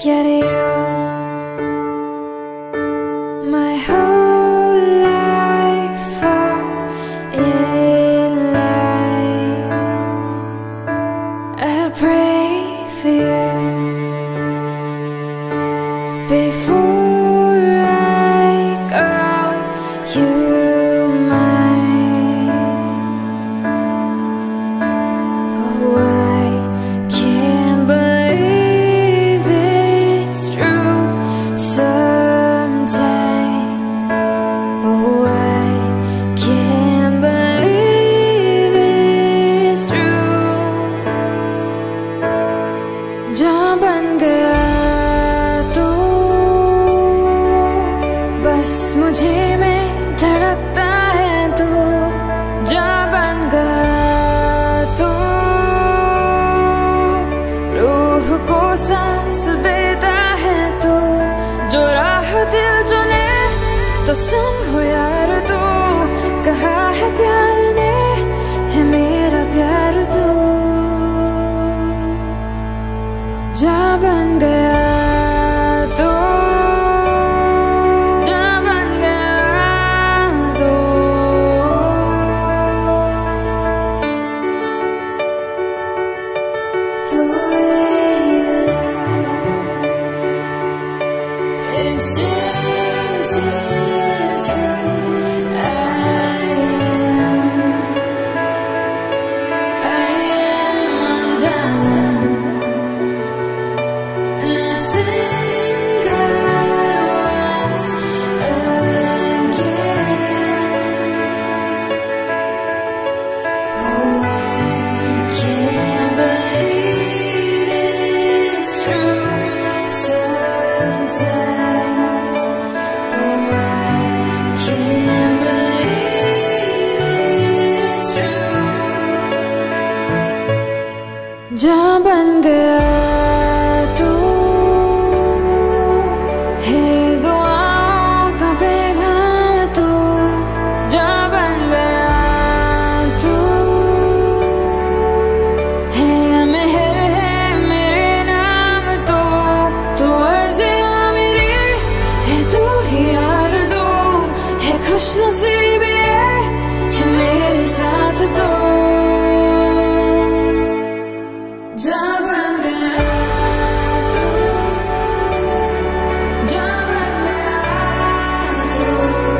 get you. My whole life falls in line. I pray for you before I call you mine. Oh, I can't believe it's true sometimes. Oh, I can't believe it's true. जान बन गया तू, बस मुझे में धड़कता है तू। जान बन गया तू, रूह को सांस देता है तू। जो राह दिल चुने तो सुन हो यार तू, कहा है प्यार ने है मेरा प्यार तू। जा बन गया तू, जा बन गया तू। The way you lie, it changes who I am undone. And I think I once again. Oh, I can't believe it's true sometimes. Oh, I can't believe it's true. जहाँ बन गया तू, है दुआओं का पैगाम तू। जहाँ बन गया तू, है मेहर है मेरे नाम तो। तू अर्ज़ियाँ मेरी है, तू ही आरज़ू है, खुशनसीबी है मेरे साथ तो। जा बन गया तू, जा बन गया तू,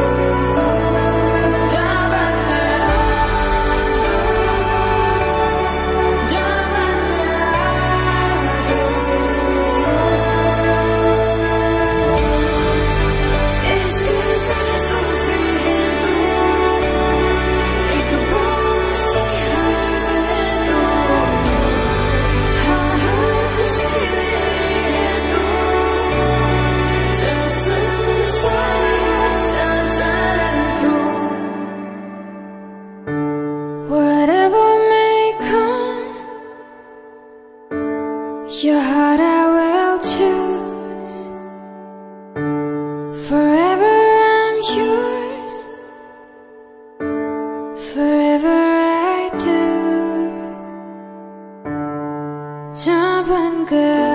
जा बन गया तू, जा बन गया तू। इश्क से सूफी है तू, एक बूंद सी हर है तू। हाँ हाँ खुशी मेरी है तू, चल सुन सा चल तू। Whatever may come, your heart I will choose. Forever I'm yours, forever I do. जा बन गया